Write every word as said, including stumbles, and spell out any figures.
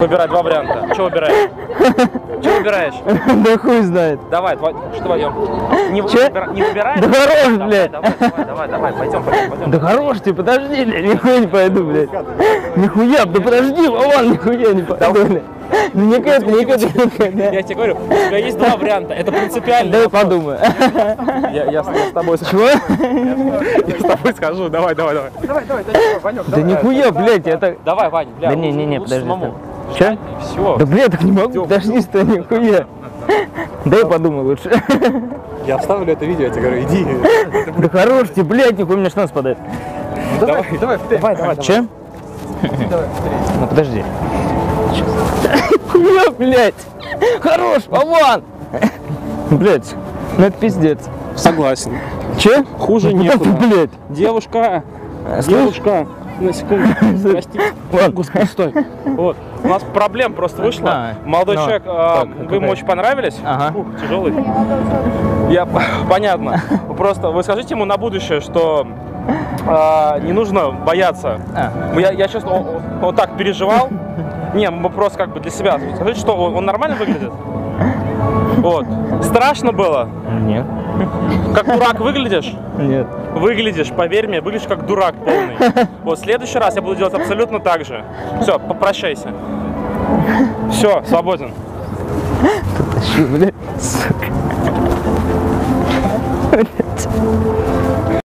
Выбирай два варианта. Что выбираешь? Что выбираешь? Да хуй знает. Давай, что пойдем? Не, Че? не выбираешь? Да хорош, давай, блядь. Давай, давай, давай, давай, пойдем, пойдем, пойдем. Да хорош ты, подожди, блядь, нихуя не пойду, блядь. Нихуя, да подожди, Вован, нихуя не пойду, блядь. Ну никак, никак, никак, да. Я тебе говорю, у тебя есть два варианта, это принципиально. Дай подумаю. Я, я, с- я с тобой схожу. Чего? Я с тобой схожу, давай, давай, давай. Давай, давай, давай, Ванек, Да нихуя, блядь, это... Давай, Вань, бля. Да не, не, не, лучше подожди. самому. Че? Все. Да, блядь, так не могу, подожди, стой, нихуя. Дай подумай лучше. Я вставлю это видео, я тебе говорю, иди. Да хорош ты, блядь, нихуя, мне штаны спадает. Давай, давай, давай, давай. Че? Ну подожди. Хуя, блядь. Хорош, Вован. Блядь, ну это пиздец. Согласен. Че? Хуже Ну, некуда. блядь. Девушка, Слышь? девушка, на секунду, простите. Ладно. Господи, стой. Вот, у нас проблем просто вышло. А, Молодой ну, человек, а, так, вы ему какая? очень понравились. Ага. Ух, тяжелый. Я, понятно. Просто вы скажите ему на будущее, что а, не нужно бояться. А. Я, я честно, он, он так переживал. Не, мы просто как бы для себя. Скажите, что он, он нормально выглядит? Вот. Страшно было? Нет. Как дурак выглядишь? Нет. Выглядишь, поверь мне, выглядишь как дурак полный. Вот в следующий раз я буду делать абсолютно так же. Все, попрощайся. Все, свободен. Блядь.